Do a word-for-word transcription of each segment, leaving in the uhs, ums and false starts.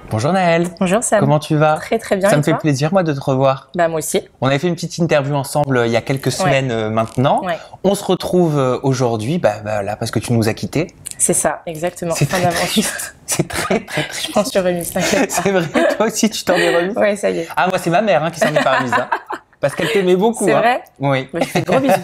Bonjour Naëlle. Bonjour Sam. Comment tu vas? Très très bien. Ça et me fait toi plaisir moi de te revoir. Bah moi aussi. On avait fait une petite interview ensemble euh, il y a quelques semaines Ouais. euh, maintenant. Ouais. On se retrouve euh, aujourd'hui, bah, bah là parce que tu nous as quittés. C'est ça, exactement. C'est Fin très d'aventure. triste. C'est très très triste. Je m'en suis remise, t'inquiète pas. C'est vrai, toi aussi tu t'en es remis? Ouais, ça y est. Ah moi c'est ma mère hein, qui s'en est pas remise. Hein, parce qu'elle t'aimait beaucoup. C'est hein. vrai? Oui. Bah, je fais de gros bisous.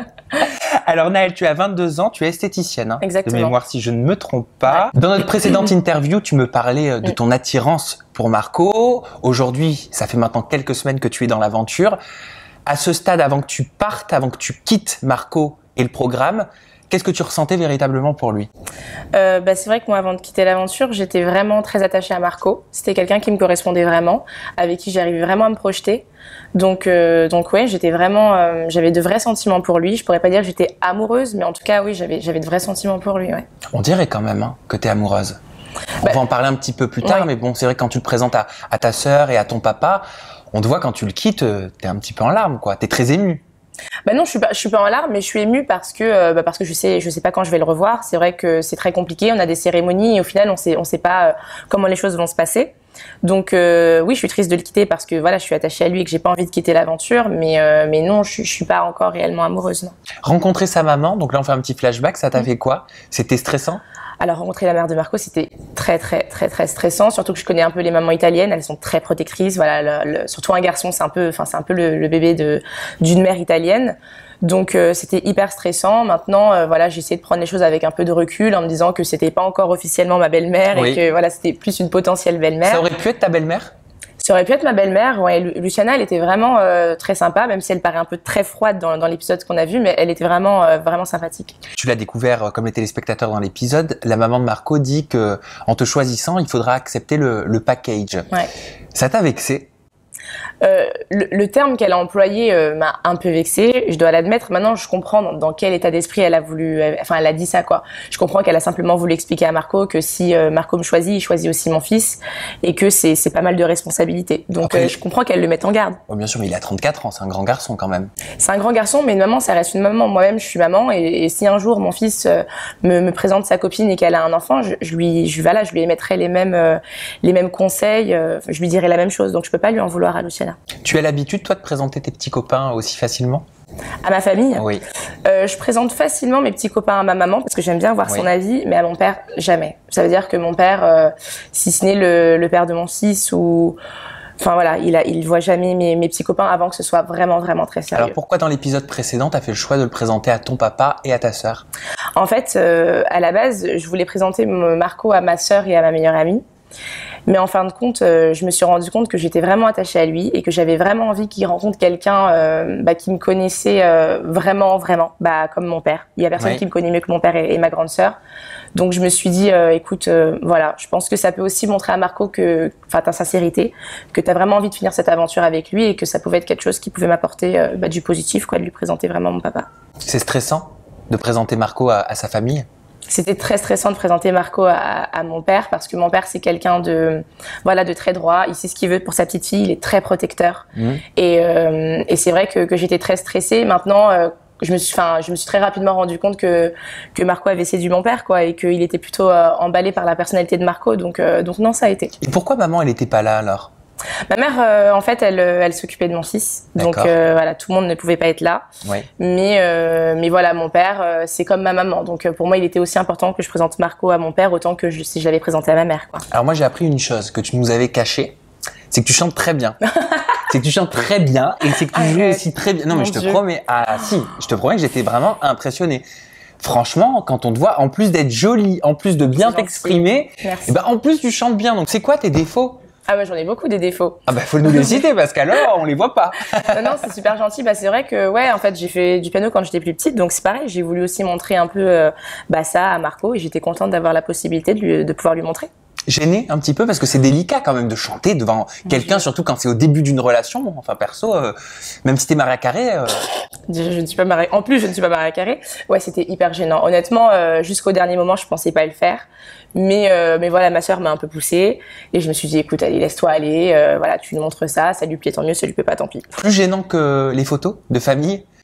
Alors Naëlle, tu as vingt-deux ans, tu es esthéticienne, hein, Exactement. de mémoire si je ne me trompe pas. Dans notre précédente interview, tu me parlais euh, de Mm. ton attirance pour Marco. Aujourd'hui, ça fait maintenant quelques semaines que tu es dans l'aventure. À ce stade, avant que tu partes, avant que tu quittes Marco et le programme, qu'est-ce que tu ressentais véritablement pour lui? Euh, bah, c'est vrai que moi, avant de quitter l'aventure, j'étais vraiment très attachée à Marco. C'était quelqu'un qui me correspondait vraiment, avec qui j'arrivais vraiment à me projeter. Donc, euh, donc ouais, j'étais vraiment, euh, j'avais de vrais sentiments pour lui. Je pourrais pas dire que j'étais amoureuse, mais en tout cas, oui, j'avais, j'avais de vrais sentiments pour lui. Ouais. On dirait quand même hein, que tu es amoureuse. On Bah, va en parler un petit peu plus tard, ouais. mais bon, c'est vrai que quand tu le présentes à, à ta sœur et à ton papa, on te voit quand tu le quittes, euh, t'es un petit peu en larmes, quoi. T'es très ému. Bah non, je suis pas, je suis pas en larmes, mais je suis émue parce que, euh, bah parce que je sais, je sais pas quand je vais le revoir. C'est vrai que c'est très compliqué. On a des cérémonies et au final, on sait, on sait pas euh, comment les choses vont se passer. Donc euh, oui, je suis triste de le quitter parce que voilà, je suis attachée à lui et que j'ai pas envie de quitter l'aventure. Mais euh, mais non, je, je suis pas encore réellement amoureuse. Non. Rencontrer sa maman, donc là on fait un petit flashback, ça t'a Mm. fait quoi? C'était stressant? Alors rencontrer la mère de Marco, c'était très très très très stressant. Surtout que je connais un peu les mamans italiennes, elles sont très protectrices. Voilà, le, le, surtout un garçon, c'est un peu, enfin c'est un peu le, le bébé de d'une mère italienne. Donc euh, c'était hyper stressant. Maintenant, euh, voilà, j'ai essayé de prendre les choses avec un peu de recul en me disant que c'était pas encore officiellement ma belle-mère Oui. et que voilà, c'était plus une potentielle belle-mère. Ça aurait pu être ta belle-mère? Ça aurait pu être ma belle-mère. Ouais, Lu- Luciana, elle était vraiment euh, très sympa, même si elle paraît un peu très froide dans, dans l'épisode qu'on a vu, mais elle était vraiment euh, vraiment sympathique. Tu l'as découvert euh, comme les téléspectateurs dans l'épisode. La maman de Marco dit que en te choisissant, il faudra accepter le, le package. Ouais. Ça t'a vexé? Euh, le, le terme qu'elle a employé euh, m'a un peu vexée, je dois l'admettre. Maintenant, je comprends dans, dans quel état d'esprit elle a voulu, euh, enfin, elle a dit ça, quoi. Je comprends qu'elle a simplement voulu expliquer à Marco que si euh, Marco me choisit, il choisit aussi mon fils, et que c'est c'est pas mal de responsabilités. Donc, Après, euh, je comprends qu'elle le mette en garde. Oh, bien sûr, mais il a trente-quatre ans, c'est un grand garçon quand même. C'est un grand garçon, mais une maman, ça reste une maman. Moi-même, je suis maman, et, et si un jour mon fils euh, me, me présente sa copine et qu'elle a un enfant, je, je lui, je, voilà, je lui émettrai les mêmes, euh, les mêmes conseils. Euh, je lui dirai la même chose. Donc, je peux pas lui en vouloir à Luciana. Tu as l'habitude, toi, de présenter tes petits copains aussi facilement? À ma famille. Oui. Euh, je présente facilement mes petits copains à ma maman parce que j'aime bien voir Oui. son avis, mais à mon père, jamais. Ça veut dire que mon père, euh, si ce n'est le, le père de mon fils ou... Enfin voilà, il a, il voit jamais mes, mes petits copains avant que ce soit vraiment, vraiment très sérieux. Alors pourquoi dans l'épisode précédent, t'as fait le choix de le présenter à ton papa et à ta sœur? En fait, euh, à la base, je voulais présenter Marco à ma sœur et à ma meilleure amie. Mais en fin de compte, euh, je me suis rendu compte que j'étais vraiment attachée à lui et que j'avais vraiment envie qu'il rencontre quelqu'un euh, bah, qui me connaissait euh, vraiment, vraiment, bah, comme mon père. Il y a personne Oui. qui me connaît mieux que mon père et, et ma grande sœur. Donc je me suis dit, euh, écoute, euh, voilà, je pense que ça peut aussi montrer à Marco que, enfin, ta sincérité, que tu as vraiment envie de finir cette aventure avec lui et que ça pouvait être quelque chose qui pouvait m'apporter euh, bah, du positif, quoi, de lui présenter vraiment mon papa. C'est stressant de présenter Marco à, à sa famille? C'était très stressant de présenter Marco à, à mon père parce que mon père c'est quelqu'un de voilà de très droit, il sait ce qu'il veut pour sa petite fille, il est très protecteur Mmh. et, euh, et c'est vrai que, que j'étais très stressée. Maintenant euh, je me suis enfin je me suis très rapidement rendu compte que que Marco avait séduit mon père, quoi, et qu'il était plutôt euh, emballé par la personnalité de Marco, donc euh, donc non, ça a été. Et pourquoi maman, elle était pas là alors? Ma mère euh, en fait elle elle s'occupait de mon fils, donc D'accord. euh, voilà, tout le monde ne pouvait pas être là. Oui. Mais, euh, mais voilà, mon père, euh, c'est comme ma maman. Donc euh, pour moi, il était aussi important que je présente Marco à mon père autant que je, si je l'avais présenté à ma mère, quoi. Alors moi, j'ai appris une chose que tu nous avais cachée, c'est que tu chantes très bien. C'est que tu chantes très bien et c'est que tu joues Arrête. aussi très bien. Non, mais Mon je te Dieu. promets, ah si, je te promets que j'étais vraiment impressionné. Franchement, quand on te voit, en plus d'être jolie, en plus de bien C'est gentil. t'exprimer, Merci. eh ben, en plus tu chantes bien. Donc c'est quoi tes défauts? Ah ouais, j'en ai beaucoup des défauts. Ah bah faut nous les citer parce qu'alors on les voit pas. Non, non, c'est super gentil. Bah, c'est vrai que, ouais, en fait, j'ai fait du piano quand j'étais plus petite, donc c'est pareil. J'ai voulu aussi montrer un peu euh, bah, ça à Marco et j'étais contente d'avoir la possibilité de, lui, de pouvoir lui montrer. Gêné un petit peu parce que c'est délicat quand même de chanter devant quelqu'un, surtout quand c'est au début d'une relation. Bon, enfin perso, euh, même si t'es Maria Carré. Euh... Je, je ne suis pas mariée. En plus, je ne suis pas mariée carré. Ouais, c'était hyper gênant. Honnêtement, euh, jusqu'au dernier moment, je pensais pas le faire. Mais, euh, mais voilà, ma sœur m'a un peu poussée et je me suis dit, écoute, allez, laisse-toi aller. Euh, voilà, tu lui montres ça, ça lui plaît, tant mieux, ça lui plaît pas, tant pis. Plus gênant que les photos de famille.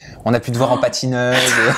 On a pu te voir en patineuse.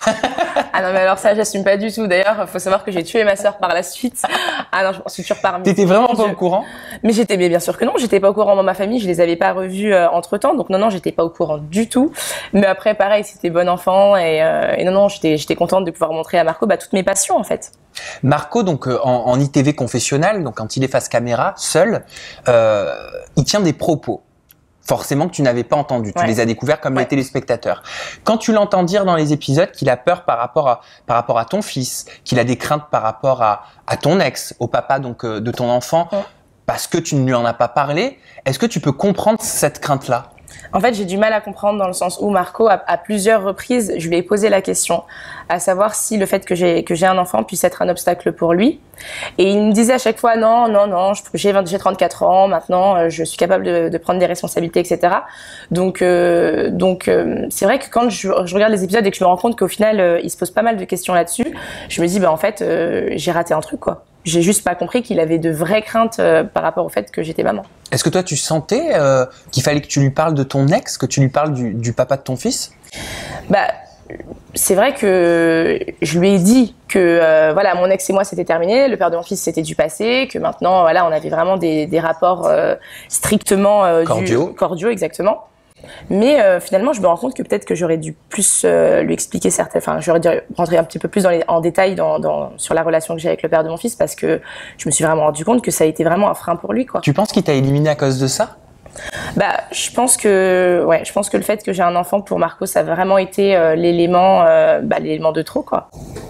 Ah non, mais alors ça, j'assume pas du tout. D'ailleurs, il faut savoir que j'ai tué ma sœur par la suite. Ah non, je m'en suis toujours parmi. T'étais vraiment pas au courant? Mais j'étais, mais bien sûr que non, j'étais pas au courant. Dans ma famille, je les avais pas revus euh, entre temps. Donc non, non, j'étais pas au courant du tout. Mais après, pareil, c'était bon enfant. Et, euh, et non, non, j'étais, j'étais contente de pouvoir montrer à Marco bah, toutes mes passions, en fait. Marco, donc euh, en, en I T V confessionnal, donc quand il est face caméra, seul, euh, il tient des propos. Forcément que tu n'avais pas entendu, tu ouais. les as découverts comme ouais. les téléspectateurs. Quand tu l'entends dire dans les épisodes qu'il a peur par rapport à par rapport à ton fils, qu'il a des craintes par rapport à à ton ex, au papa donc euh, de ton enfant, ouais. parce que tu ne lui en as pas parlé, est-ce que tu peux comprendre cette crainte-là? En fait, j'ai du mal à comprendre dans le sens où Marco, à, à plusieurs reprises, je lui ai posé la question, à savoir si le fait que j'ai que j'ai un enfant puisse être un obstacle pour lui. Et il me disait à chaque fois non, non, non, j'ai j'ai trente-quatre ans maintenant, euh, je suis capable de, de prendre des responsabilités, et cetera. Donc, euh, donc euh, c'est vrai que quand je, je regarde les épisodes et que je me rends compte qu'au final, euh, il se pose pas mal de questions là-dessus, je me dis bah en fait, euh, j'ai raté un truc quoi. J'ai juste pas compris qu'il avait de vraies craintes euh, par rapport au fait que j'étais maman. Est-ce que toi, tu sentais euh, qu'il fallait que tu lui parles de ton ex, que tu lui parles du, du papa de ton fils? Bah, c'est vrai que je lui ai dit que euh, voilà, mon ex et moi c'était terminé, le père de mon fils c'était du passé, que maintenant voilà, on avait vraiment des, des rapports euh, strictement euh, cordiaux. Du, cordiaux, exactement. Mais euh, finalement, je me rends compte que peut-être que j'aurais dû plus euh, lui expliquer certaines. Enfin, j'aurais dû rentrer un petit peu plus dans les, en détail dans, dans, sur la relation que j'ai avec le père de mon fils parce que je me suis vraiment rendu compte que ça a été vraiment un frein pour lui, quoi. Tu penses qu'il t'a éliminé à cause de ça? Bah, je pense que, ouais, je pense que le fait que j'ai un enfant pour Marco, ça a vraiment été euh, l'élément, euh, bah, l'élément de trop, quoi.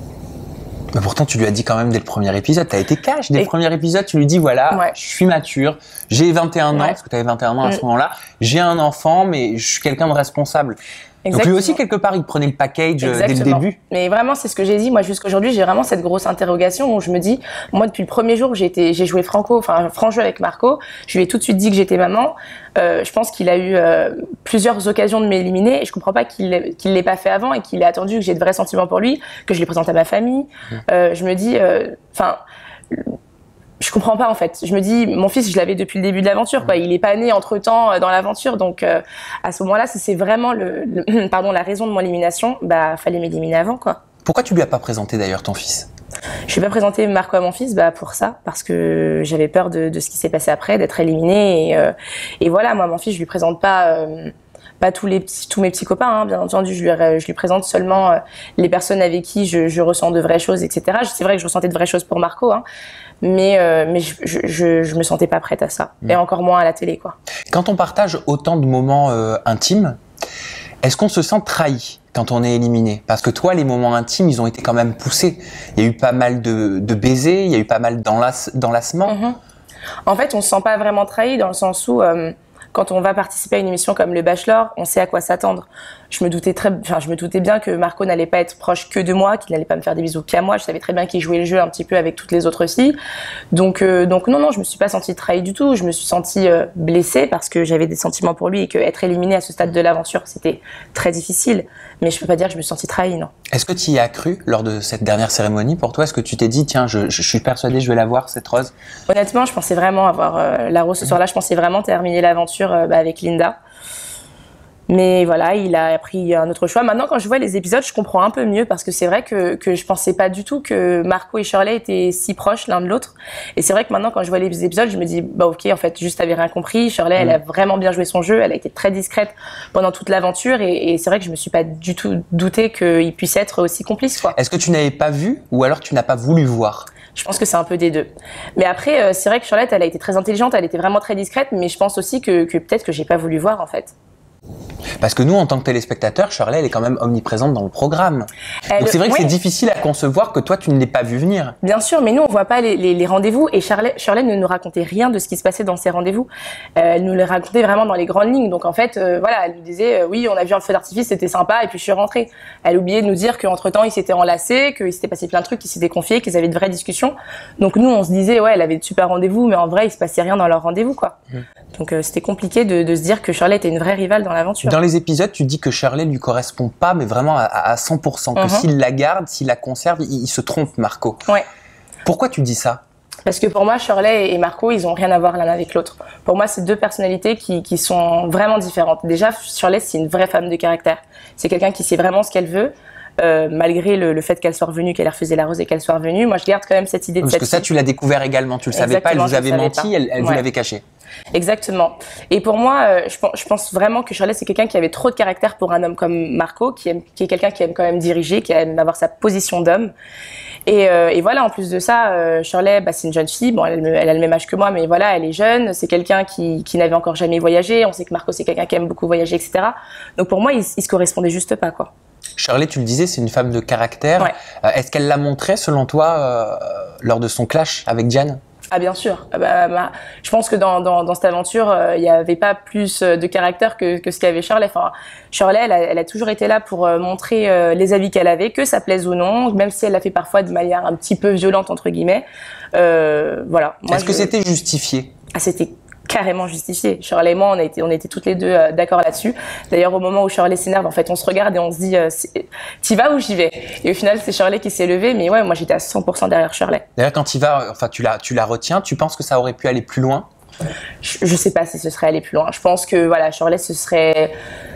Mais pourtant, tu lui as dit quand même dès le premier épisode, tu as été cash. Dès et... le premier épisode, tu lui dis voilà, ouais. je suis mature, j'ai vingt et un ouais. ans, parce que tu avais vingt et un ans à mmh. ce moment-là, j'ai un enfant, mais je suis quelqu'un de responsable. Exactement. Donc lui aussi, quelque part, il prenait le package Exactement. Dès le début. Mais vraiment, c'est ce que j'ai dit. Moi, jusqu'aujourd'hui, j'ai vraiment cette grosse interrogation où je me dis, moi, depuis le premier jour, j'ai été, j'ai joué franco, enfin, franc jeu avec Marco. Je lui ai tout de suite dit que j'étais maman. Euh, je pense qu'il a eu euh, plusieurs occasions de m'éliminer et je comprends pas qu'il qu'il l'ait pas fait avant et qu'il ait attendu que j'ai de vrais sentiments pour lui, que je les présente à ma famille. Mmh. Euh, je me dis, enfin. Euh, Je comprends pas en fait. Je me dis, mon fils, je l'avais depuis le début de l'aventure, quoi. Il est pas né entre temps dans l'aventure, donc euh, à ce moment-là, si c'est vraiment le, le, pardon, la raison de mon élimination, bah fallait m'éliminer avant, quoi. Pourquoi tu lui as pas présenté d'ailleurs ton fils? Je vais pas présenter Marco à mon fils, bah pour ça, parce que j'avais peur de, de ce qui s'est passé après, d'être éliminée et, euh, et voilà, moi mon fils, je lui présente pas. Euh, Pas tous les petits, tous mes petits copains, hein, bien entendu. Je lui, je lui présente seulement euh, les personnes avec qui je, je ressens de vraies choses, et cetera. C'est vrai que je ressentais de vraies choses pour Marco, hein, mais euh, mais je, je je me sentais pas prête à ça, mmh. et encore moins à la télé, quoi. Quand on partage autant de moments euh, intimes, est-ce qu'on se sent trahi quand on est éliminé? Parce que toi, les moments intimes, ils ont été quand même poussés. Il y a eu pas mal de, de baisers, il y a eu pas mal d'enlace, d'enlacements. Mmh. En fait, on se sent pas vraiment trahi dans le sens où euh, quand on va participer à une émission comme Le Bachelor, on sait à quoi s'attendre. Je me doutais très, enfin, je me doutais bien que Marco n'allait pas être proche que de moi, qu'il n'allait pas me faire des bisous qu'à moi. Je savais très bien qu'il jouait le jeu un petit peu avec toutes les autres filles. Donc, euh, donc non, non, je me suis pas sentie trahie du tout. Je me suis sentie euh, blessée parce que j'avais des sentiments pour lui et qu'être éliminée à ce stade de l'aventure, c'était très difficile. Mais je peux pas dire que je me suis sentie trahie, non. Est-ce que tu y as cru lors de cette dernière cérémonie pour toi? Est-ce que tu t'es dit, tiens, je, je suis persuadée, je vais la voir, cette rose? Honnêtement, je pensais vraiment avoir euh, la rose ce soir-là. Je pensais vraiment terminer l'aventure euh, bah, avec Linda. Mais voilà, il a pris un autre choix. Maintenant, quand je vois les épisodes, je comprends un peu mieux parce que c'est vrai que, que je pensais pas du tout que Marco et Shirley étaient si proches l'un de l'autre. Et c'est vrai que maintenant, quand je vois les épisodes, je me dis, bah ok, en fait, juste t'avais rien compris. Shirley, mmh. elle a vraiment bien joué son jeu. Elle a été très discrète pendant toute l'aventure. Et, et c'est vrai que je me suis pas du tout douté qu'il puisse être aussi complice, quoi. Est-ce que tu n'avais pas vu ou alors tu n'as pas voulu voir? Je pense que c'est un peu des deux. Mais après, euh, c'est vrai que Charlotte, elle a été très intelligente, elle était vraiment très discrète. Mais je pense aussi que, que peut-être que j'ai pas voulu voir, en fait. Parce que nous, en tant que téléspectateurs, Shirley, elle est quand même omniprésente dans le programme. Elle, Donc c'est vrai que oui. c'est difficile à concevoir que toi, tu ne l'aies pas vu venir. Bien sûr, mais nous, on voit pas les, les, les rendez-vous. Et Shirley, Shirley ne nous racontait rien de ce qui se passait dans ces rendez-vous. Euh, elle nous les racontait vraiment dans les grandes lignes. Donc en fait, euh, voilà, elle nous disait, euh, oui, on a vu un feu d'artifice, c'était sympa, et puis je suis rentrée. Elle oubliait de nous dire qu'entre-temps, ils s'étaient enlacés, qu'il s'était passé plein de trucs, qu'ils s'étaient confiés, qu'ils avaient de vraies discussions. Donc nous, on se disait, ouais, elle avait de super rendez-vous, mais en vrai, il se passait rien dans leur rendez-vous, quoi. Mmh. Donc euh, c'était compliqué de, de se dire que Shirley était une vraie rivale dans l'aventure. Dans les épisodes, tu dis que Shirley lui correspond pas, mais vraiment à, à cent pour cent. Que uh-huh. s'il la garde, s'il la conserve, il, il se trompe, Marco. Ouais. Pourquoi tu dis ça? Parce que pour moi, Shirley et Marco, ils ont rien à voir l'un avec l'autre. Pour moi, c'est deux personnalités qui, qui sont vraiment différentes. Déjà, Shirley, c'est une vraie femme de caractère. C'est quelqu'un qui sait vraiment ce qu'elle veut. Euh, malgré le, le fait qu'elle soit revenue, qu'elle a refusé la rose et qu'elle soit revenue, moi je garde quand même cette idée de Parce cette que ça, fille. tu l'as découvert également, tu le savais pas, elle vous avait menti, elle, elle ouais. vous l'avait caché. Exactement. Et pour moi, euh, je, pense, je pense vraiment que Shirley, c'est quelqu'un qui avait trop de caractère pour un homme comme Marco, qui, aime, qui est quelqu'un qui aime quand même diriger, qui aime avoir sa position d'homme. Et, euh, et voilà, en plus de ça, euh, Shirley, bah, c'est une jeune fille. Bon, elle, elle a le même âge que moi, mais voilà, elle est jeune. C'est quelqu'un qui, qui n'avait encore jamais voyagé. On sait que Marco, c'est quelqu'un qui aime beaucoup voyager, et cetera. Donc pour moi, ils, ils se correspondaient juste pas, quoi. Shirley, tu le disais, c'est une femme de caractère. Ouais. Euh, est-ce qu'elle l'a montré, selon toi, euh, lors de son clash avec Diane? Ah bien sûr. Ah bah, bah, je pense que dans, dans, dans cette aventure, il euh, n'y avait pas plus de caractère que, que ce qu'avait Shirley. Enfin, Shirley, elle a, elle a toujours été là pour euh, montrer euh, les avis qu'elle avait, que ça plaise ou non, même si elle l'a fait parfois de manière un petit peu violente, entre guillemets. Euh, voilà. Est-ce je... que c'était justifié? Ah, c'était carrément justifié. Shirley et moi, on, a été, on était toutes les deux euh, d'accord là-dessus. D'ailleurs, au moment où Shirley s'énerve, en fait, on se regarde et on se dit euh, t'y vas ou j'y vais? Et au final, c'est Shirley qui s'est levée, mais ouais, moi j'étais à cent pour cent derrière Shirley. D'ailleurs, quand tu vas, enfin, tu la, tu la retiens, tu penses que ça aurait pu aller plus loin? je, je sais pas si ce serait allé plus loin. Je pense que voilà, Shirley se serait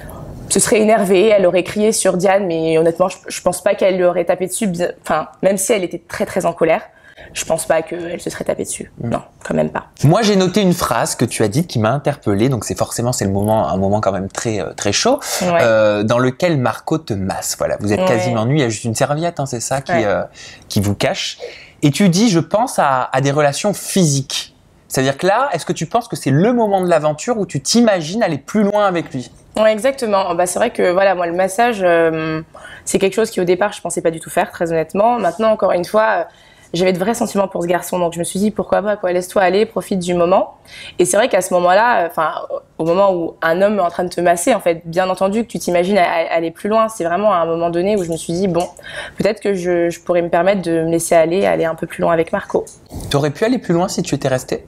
se serait énervée, elle aurait crié sur Diane, mais honnêtement, je, je pense pas qu'elle lui aurait tapé dessus. Enfin, même si elle était très très en colère. Je pense pas qu'elle se serait tapée dessus. Mmh. Non, quand même pas. Moi, j'ai noté une phrase que tu as dite qui m'a interpellée. Donc, c'est forcément, c'est le moment, un moment quand même très, très chaud, ouais. euh, dans lequel Marco te masse. Voilà, vous êtes ouais. quasiment nus. Il y a juste une serviette, hein, c'est ça, qui, ouais. euh, qui vous cache. Et tu dis, je pense à, à des relations physiques. C'est-à-dire que là, est-ce que tu penses que c'est le moment de l'aventure où tu t'imagines aller plus loin avec lui? Ouais, exactement. Bah, c'est vrai que voilà, moi, le massage, euh, c'est quelque chose qui au départ, je pensais pas du tout faire, très honnêtement. Maintenant, encore une fois. Euh, J'avais de vrais sentiments pour ce garçon, donc je me suis dit pourquoi pas, quoi, laisse-toi aller, profite du moment. Et c'est vrai qu'à ce moment-là, enfin, au moment où un homme est en train de te masser, en fait, bien entendu que tu t'imagines aller plus loin. C'est vraiment à un moment donné où je me suis dit bon, peut-être que je, je pourrais me permettre de me laisser aller, aller un peu plus loin avec Marco. T'aurais pu aller plus loin si tu étais resté?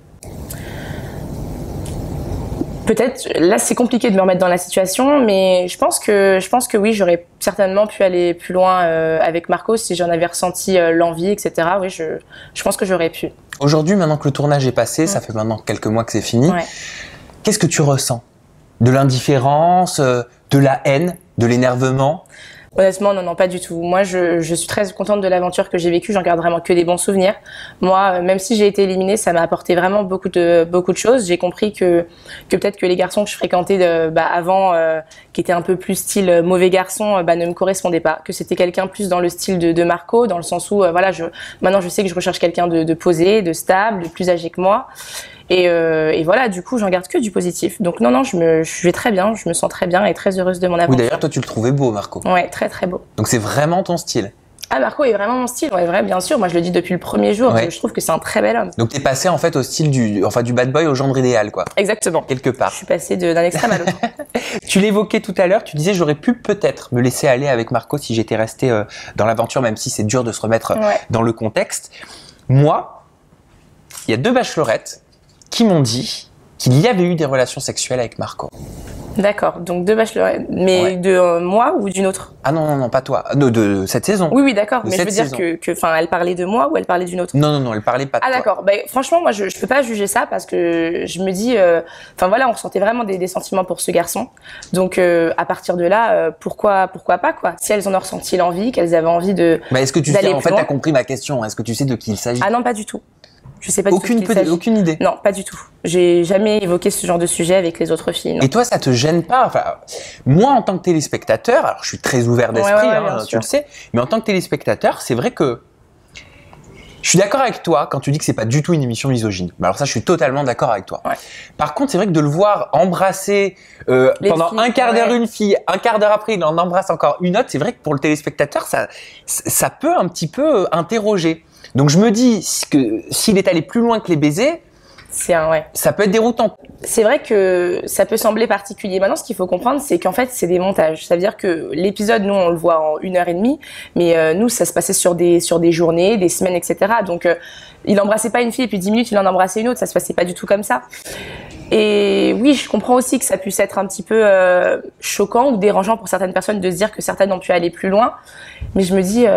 Peut-être, là c'est compliqué de me remettre dans la situation, mais je pense que, je pense que oui, j'aurais certainement pu aller plus loin euh, avec Marco si j'en avais ressenti euh, l'envie, et cetera. Oui, je, je pense que j'aurais pu. Aujourd'hui, maintenant que le tournage est passé, mmh. ça fait maintenant quelques mois que c'est fini, ouais. Qu'est-ce que tu ressens? De l'indifférence, euh, de la haine, de l'énervement? Honnêtement, non, non, pas du tout. Moi, je, je suis très contente de l'aventure que j'ai vécue. J'en garde vraiment que des bons souvenirs. Moi, même si j'ai été éliminée, ça m'a apporté vraiment beaucoup de beaucoup de choses. J'ai compris que que peut-être que les garçons que je fréquentais de, bah, avant, euh, qui étaient un peu plus style euh, mauvais garçon, bah, ne me correspondaient pas. Que c'était quelqu'un plus dans le style de, de Marco, dans le sens où, euh, voilà, je maintenant je sais que je recherche quelqu'un de, de posé, de stable, de plus âgé que moi. Et, euh, et voilà, du coup, j'en garde que du positif. Donc non, non, je, me, je vais très bien, je me sens très bien et très heureuse de mon aventure. Oui, d'ailleurs, toi, tu le trouvais beau, Marco. Ouais, très très beau. Donc c'est vraiment ton style. Ah, Marco est vraiment mon style, ouais, vrai, bien sûr. Moi, je le dis depuis le premier jour. Ouais. Je trouve que c'est un très bel homme. Donc t'es passé en fait au style du, enfin du bad boy au gendre idéal, quoi. Exactement. Quelque part. Je suis passée d'un extrême à l'autre. Tu l'évoquais tout à l'heure. Tu disais j'aurais pu peut-être me laisser aller avec Marco si j'étais resté euh, dans l'aventure, même si c'est dur de se remettre ouais. dans le contexte. Moi, il y a deux bachelorettes qui m'ont dit qu'il y avait eu des relations sexuelles avec Marco. D'accord, donc deux bachelorettes, mais ouais. de euh, moi ou d'une autre? Ah non, non, non, pas toi, de, de, de cette saison. Oui, oui, d'accord, mais je veux saison. dire que, enfin, elle parlait de moi ou elle parlait d'une autre? Non, non, non, elle parlait pas de ah, toi. Ah d'accord, bah, franchement, moi, je, je peux pas juger ça parce que je me dis, enfin euh, voilà, on ressentait vraiment des, des sentiments pour ce garçon. Donc, euh, à partir de là, euh, pourquoi, pourquoi pas, quoi? Si elles en ont ressenti l'envie, qu'elles avaient envie de. Bah, est-ce que tu sais, en fait, t'as compris ma question? Est-ce que tu sais de qui il s'agit? Ah non, pas du tout. Je sais pas aucune, du tout peu, aucune idée. Non, pas du tout. J'ai jamais évoqué ce genre de sujet avec les autres filles. Non. Et toi, ça te gêne pas? Enfin, moi, en tant que téléspectateur, alors je suis très ouvert d'esprit, ouais, ouais, ouais, hein, tu le sais, mais en tant que téléspectateur, c'est vrai que je suis d'accord avec toi quand tu dis que c'est pas du tout une émission misogyne. Mais alors ça, je suis totalement d'accord avec toi. Ouais. Par contre, c'est vrai que de le voir embrasser euh, pendant filles, un quart d'heure ouais. une fille, un quart d'heure après, il en embrasse encore une autre, c'est vrai que pour le téléspectateur, ça, ça peut un petit peu interroger. Donc je me dis que s'il est allé plus loin que les baisers, c'est un ouais. ça peut être déroutant. C'est vrai que ça peut sembler particulier. Maintenant, ce qu'il faut comprendre, c'est qu'en fait, c'est des montages. Ça veut dire que l'épisode, nous, on le voit en une heure et demie, mais euh, nous, ça se passait sur des sur des journées, des semaines, et cetera. Donc, euh, il embrassait pas une fille et puis dix minutes, il en embrassait une autre. Ça se passait pas du tout comme ça. Et oui, je comprends aussi que ça puisse être un petit peu euh, choquant ou dérangeant pour certaines personnes de se dire que certaines ont pu aller plus loin. Mais je me dis, euh,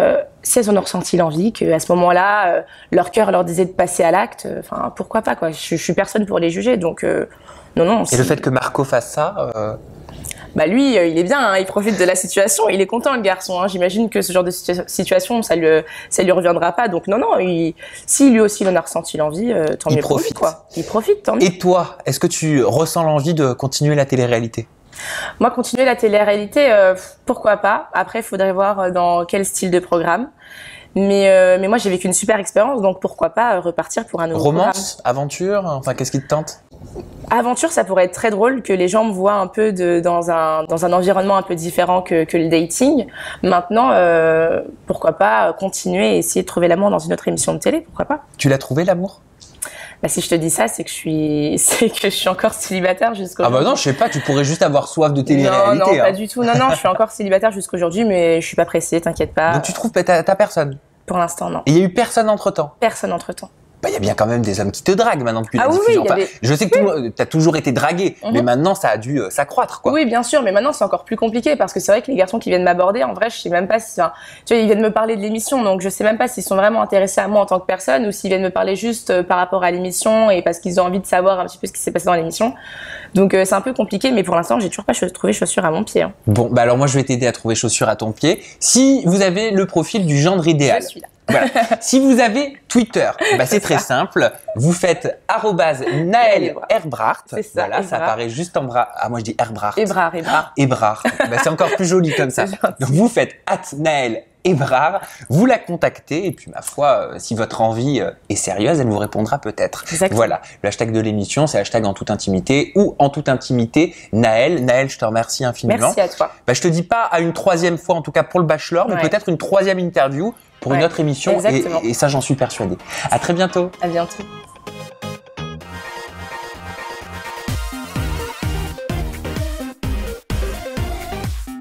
si elles en ont ressenti l'envie, qu'à ce moment-là, euh, leur cœur leur disait de passer à l'acte, enfin, euh, pourquoi pas, quoi. Je, je suis personne pour les juger, donc euh, non, non. Et si... le fait que Marco fasse ça euh... Bah lui, euh, il est bien, hein, il profite de la situation, il est content le garçon. Hein. J'imagine que ce genre de situa- situation, ça lui, ça lui reviendra pas. Donc non, non, il, si lui aussi il en a ressenti l'envie, euh, tant il mieux profite. pour lui, quoi. Il profite, tant mieux. Et toi, est-ce que tu ressens l'envie de continuer la télé-réalité? Moi, continuer la télé-réalité, euh, pourquoi pas. Après, il faudrait voir dans quel style de programme. Mais, euh, mais moi, j'ai vécu une super expérience, donc pourquoi pas repartir pour un nouveau Romance, programme. aventure, enfin, qu'est-ce qui te tente? Aventure, ça pourrait être très drôle que les gens me voient un peu de, dans, un, dans un environnement un peu différent que, que le dating. Maintenant, euh, pourquoi pas continuer et essayer de trouver l'amour dans une autre émission de télé, pourquoi pas? Tu l'as trouvé, l'amour? Bah, si je te dis ça, c'est que je suis, c'est que je suis encore célibataire jusqu'aujourd'hui. Ah bah non, je sais pas, tu pourrais juste avoir soif de télé-réalité. Non, non, hein. pas du tout. Non, non, je suis encore célibataire jusqu'aujourd'hui, mais je suis pas pressée, t'inquiète pas. Donc tu trouves que t'as, t'as personne? Pour l'instant, non. Et il y a eu personne entre-temps? Personne entre-temps. Bah, il y a bien quand même des hommes qui te draguent maintenant depuis ah la oui, diffusion. Oui, il y a enfin, des... Je sais que oui. tu as toujours été dragué, mm-hmm. mais maintenant ça a dû euh, s'accroître, quoi. Oui, bien sûr, mais maintenant c'est encore plus compliqué parce que c'est vrai que les garçons qui viennent m'aborder, en vrai, je sais même pas si, enfin, tu vois, ils viennent me parler de l'émission, donc je sais même pas s'ils sont vraiment intéressés à moi en tant que personne ou s'ils viennent me parler juste euh, par rapport à l'émission et parce qu'ils ont envie de savoir un petit peu ce qui s'est passé dans l'émission. Donc euh, c'est un peu compliqué, mais pour l'instant, j'ai toujours pas ch- trouvé chaussure à mon pied. Hein. Bon, bah alors moi je vais t'aider à trouver chaussure à ton pied. Si vous avez le profil du gendre idéal. Je suis là. Voilà. Si vous avez Twitter, bah c'est très simple. Vous faites arrobase Naël Herbrart. C'est ça. Voilà, Ebrard. ça apparaît juste en bras. Ah, moi je dis Herbrart. Ebrard, Ebrard. Ebrard. Bah, c'est encore plus joli comme ça. Donc vous faites at Naël Ebrard, vous la contactez et puis ma foi, euh, si votre envie euh, est sérieuse, elle vous répondra peut-être. Exactement. Voilà, le hashtag de l'émission, c'est hashtag en toute intimité ou en toute intimité Naël. Naël, je te remercie infiniment. Merci à toi. Bah, je te dis pas à une troisième fois, en tout cas pour le Bachelor, mais Ouais. peut-être une troisième interview pour ouais. une autre émission et, et ça, j'en suis persuadée. À très bientôt. À bientôt.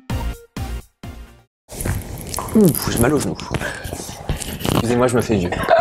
Ouh, j'ai mal au genou. Excusez-moi, je me fais vieux.